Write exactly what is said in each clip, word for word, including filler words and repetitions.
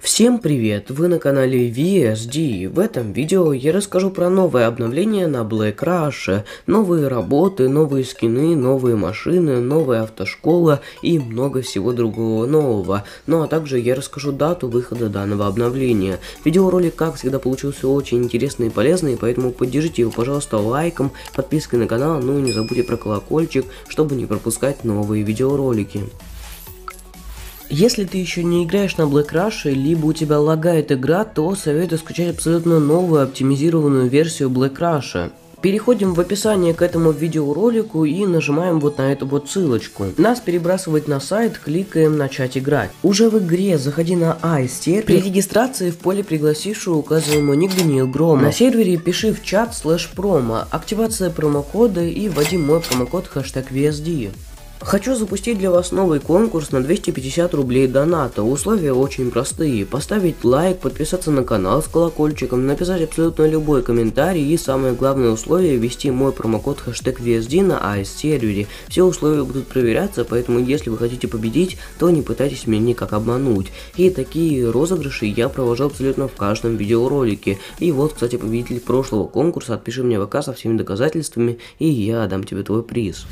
Всем привет! Вы на канале ви эс ди. В этом видео я расскажу про новое обновление на Black Rush, новые работы, новые скины, новые машины, новая автошкола и много всего другого нового. Ну а также я расскажу дату выхода данного обновления. Видеоролик, как всегда, получился очень интересный и полезный, поэтому поддержите его, пожалуйста, лайком, подпиской на канал, ну и не забудьте про колокольчик, чтобы не пропускать новые видеоролики. Если ты еще не играешь на Black Rush, либо у тебя лагает игра, то советую скачать абсолютно новую оптимизированную версию Black Rush. Переходим в описание к этому видеоролику и нажимаем вот на эту вот ссылочку. Нас перебрасывает на сайт, кликаем начать играть. Уже в игре заходи на Ice сервер. При регистрации в поле пригласившего указываем мой ник Даниил Громов. На сервере пиши в чат слэш промо, активация промокода и вводи мой промокод хэштег ви эс ди. Хочу запустить для вас новый конкурс на двести пятьдесят рублей доната. Условия очень простые. Поставить лайк, подписаться на канал с колокольчиком, написать абсолютно любой комментарий и самое главное условие ввести мой промокод хэштег ви эс ди на Ice сервере. Все условия будут проверяться, поэтому если вы хотите победить, то не пытайтесь меня никак обмануть. И такие розыгрыши я провожу абсолютно в каждом видеоролике. И вот, кстати, победитель прошлого конкурса, отпиши мне в ВК со всеми доказательствами, и я дам тебе твой приз.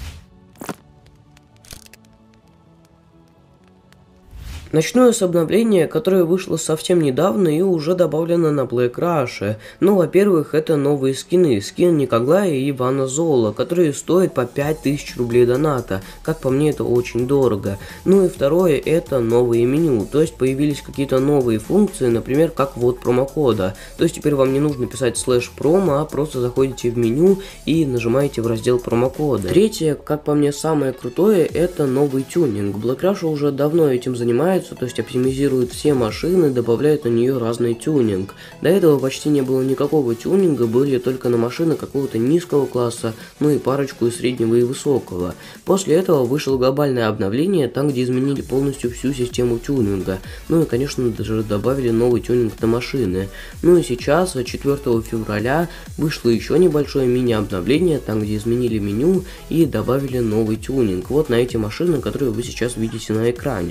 Начну я с обновления, которое вышло совсем недавно и уже добавлено на Black Rush. Ну, во-первых, это новые скины. Скин Никоглая и Ивана Зола, которые стоят по пять тысяч рублей доната. Как по мне, это очень дорого. Ну и второе, это новые меню. То есть появились какие-то новые функции, например, как ввод промокода. То есть теперь вам не нужно писать слэш промо, а просто заходите в меню и нажимаете в раздел промокода. Третье, как по мне, самое крутое, это новый тюнинг. Black Rush уже давно этим занимается. То есть оптимизируют все машины, добавляют на нее разный тюнинг. До этого почти не было никакого тюнинга, были только на машины какого-то низкого класса, ну и парочку из среднего и высокого. После этого вышло глобальное обновление, там где изменили полностью всю систему тюнинга. Ну и конечно даже добавили новый тюнинг на машины. Ну и сейчас, четвёртого февраля, вышло еще небольшое мини-обновление, там где изменили меню и добавили новый тюнинг. Вот на эти машины, которые вы сейчас видите на экране.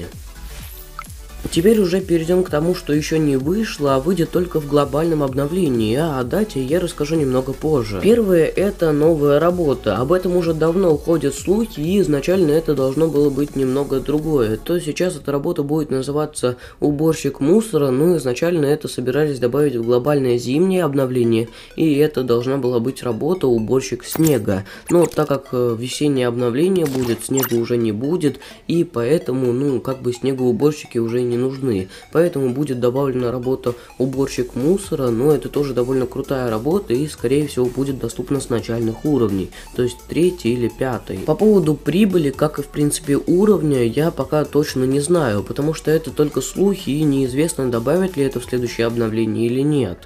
Теперь уже перейдем к тому, что еще не вышло, а выйдет только в глобальном обновлении, а о дате я расскажу немного позже. Первое, это новая работа. Об этом уже давно ходят слухи, и изначально это должно было быть немного другое. То сейчас эта работа будет называться уборщик мусора, но изначально это собирались добавить в глобальное зимнее обновление, и это должна была быть работа уборщик снега. Но так как весеннее обновление будет, снега уже не будет, и поэтому, ну, как бы снегоуборщики уже не нужны, поэтому будет добавлена работа уборщик мусора, но это тоже довольно крутая работа и скорее всего будет доступна с начальных уровней, то есть третий или пятый. По поводу прибыли, как и в принципе уровня, я пока точно не знаю, потому что это только слухи и неизвестно, добавят ли это в следующее обновление или нет.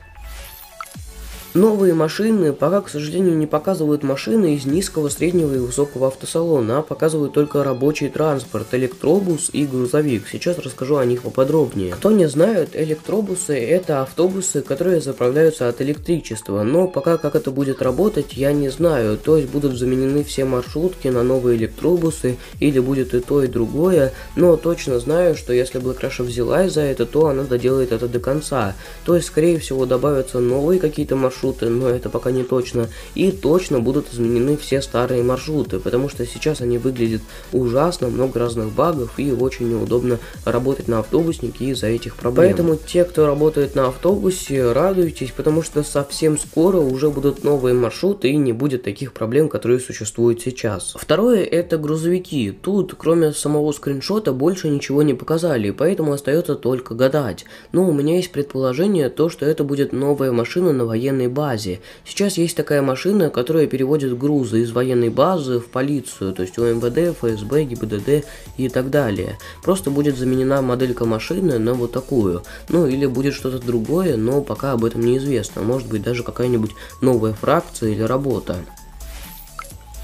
Новые машины пока, к сожалению, не показывают машины из низкого, среднего и высокого автосалона, а показывают только рабочий транспорт, электробус и грузовик. Сейчас расскажу о них поподробнее. Кто не знает, электробусы — это автобусы, которые заправляются от электричества, но пока как это будет работать, я не знаю. То есть будут заменены все маршрутки на новые электробусы, или будет и то, и другое, но точно знаю, что если Black Rush взялась за это, то она доделает это до конца. То есть, скорее всего, добавятся новые какие-то маршруты, но это пока не точно, и точно будут изменены все старые маршруты, потому что сейчас они выглядят ужасно, много разных багов и очень неудобно работать на автобуснике из-за этих проблем. Поэтому те, кто работает на автобусе, радуйтесь, потому что совсем скоро уже будут новые маршруты и не будет таких проблем, которые существуют сейчас. Второе, это грузовики. Тут кроме самого скриншота больше ничего не показали, поэтому остается только гадать. Но у меня есть предположение, то что это будет новая машина на военной базе. Сейчас есть такая машина, которая переводит грузы из военной базы в полицию, то есть у эм вэ дэ, эф эс бэ, гэ бэ дэ дэ и так далее. Просто будет заменена моделька машины на вот такую. Ну или будет что-то другое, но пока об этом неизвестно. Может быть даже какая-нибудь новая фракция или работа.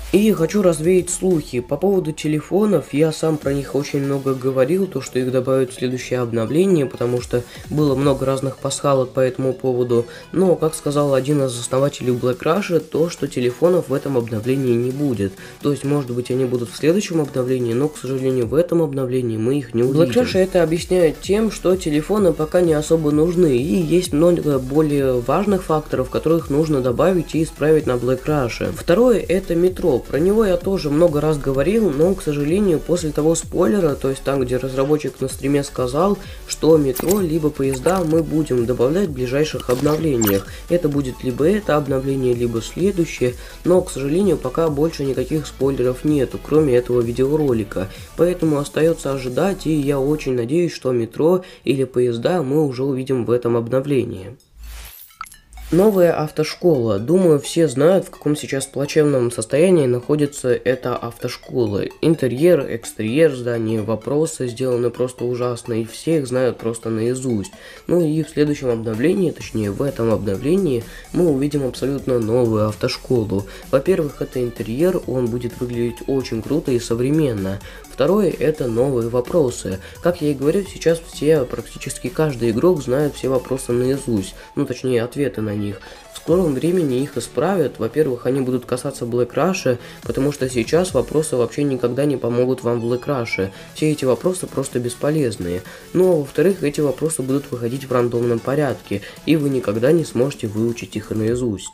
И хочу развеять слухи. По поводу телефонов, я сам про них очень много говорил, то что их добавят в следующее обновление, потому что было много разных пасхалок по этому поводу. Но, как сказал один из основателей Black Rush, то что телефонов в этом обновлении не будет. То есть, может быть, они будут в следующем обновлении, но, к сожалению, в этом обновлении мы их не увидим. Black Rush это объясняет тем, что телефоны пока не особо нужны, и есть много более важных факторов, которых нужно добавить и исправить на Black Rush. Второе это метро. Про него я тоже много раз говорил, но, к сожалению, после того спойлера, то есть там, где разработчик на стриме сказал, что метро либо поезда мы будем добавлять в ближайших обновлениях. Это будет либо это обновление, либо следующее, но, к сожалению, пока больше никаких спойлеров нету, кроме этого видеоролика. Поэтому остается ожидать, и я очень надеюсь, что метро или поезда мы уже увидим в этом обновлении. Новая автошкола. Думаю, все знают, в каком сейчас плачевном состоянии находится эта автошкола. Интерьер, экстерьер здания, вопросы сделаны просто ужасно, и все их знают просто наизусть. Ну и в следующем обновлении, точнее в этом обновлении, мы увидим абсолютно новую автошколу. Во-первых, это интерьер, он будет выглядеть очень круто и современно. Второе это новые вопросы. Как я и говорю, сейчас все, практически каждый игрок знает все вопросы наизусть, ну точнее ответы на них. В скором времени их исправят. Во-первых, они будут касаться Black Rush, потому что сейчас вопросы вообще никогда не помогут вам в Black Rush. Все эти вопросы просто бесполезные. Ну а во-вторых, эти вопросы будут выходить в рандомном порядке, и вы никогда не сможете выучить их наизусть.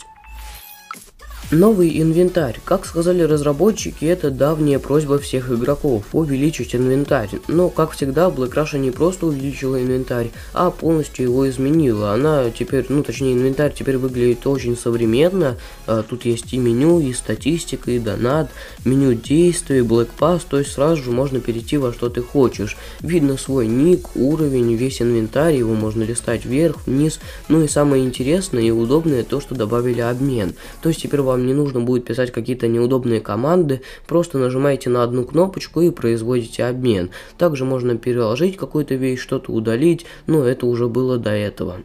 Новый инвентарь. Как сказали разработчики, это давняя просьба всех игроков увеличить инвентарь. Но, как всегда, Black Rush не просто увеличила инвентарь, а полностью его изменила. Она теперь, ну точнее, инвентарь теперь выглядит очень современно. А, тут есть и меню, и статистика, и донат, меню действий, Black Pass, то есть сразу же можно перейти во что ты хочешь. Видно свой ник, уровень, весь инвентарь, его можно листать вверх, вниз. Ну и самое интересное и удобное то, что добавили обмен. То есть теперь вам не нужно будет писать какие-то неудобные команды, просто нажимаете на одну кнопочку и производите обмен. Также можно переложить какую-то вещь, что-то удалить, но это уже было до этого.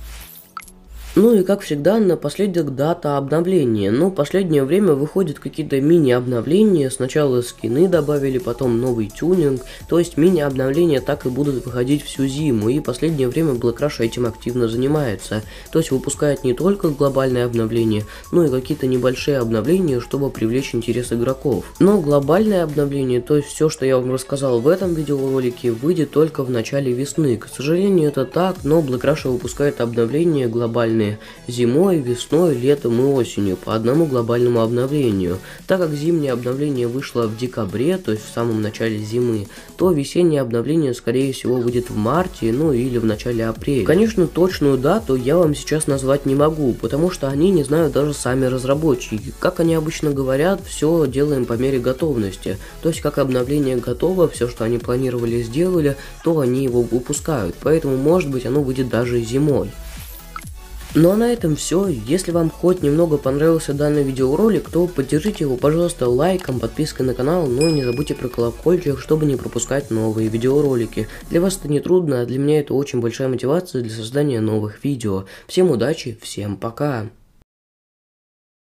Ну и как всегда, напоследок дата обновления. Ну, в последнее время выходят какие-то мини-обновления. Сначала скины добавили, потом новый тюнинг. То есть мини-обновления так и будут выходить всю зиму. И в последнее время Black Rush этим активно занимается. То есть выпускает не только глобальные обновления, но и какие-то небольшие обновления, чтобы привлечь интерес игроков. Но глобальное обновление, то есть все, что я вам рассказал в этом видеоролике, выйдет только в начале весны. К сожалению, это так, но Black Rush выпускает обновления глобальные зимой, весной, летом и осенью по одному глобальному обновлению. Так как зимнее обновление вышло в декабре, то есть в самом начале зимы, то весеннее обновление скорее всего выйдет в марте, ну или в начале апреля. Конечно, точную дату я вам сейчас назвать не могу, потому что они не знают даже сами разработчики. Как они обычно говорят, все делаем по мере готовности. То есть как обновление готово, все, что они планировали, сделали, то они его выпускают. Поэтому может быть оно выйдет даже зимой. Ну а на этом все. Если вам хоть немного понравился данный видеоролик, то поддержите его, пожалуйста, лайком, подпиской на канал, ну и не забудьте про колокольчик, чтобы не пропускать новые видеоролики. Для вас это не трудно, а для меня это очень большая мотивация для создания новых видео. Всем удачи, всем пока!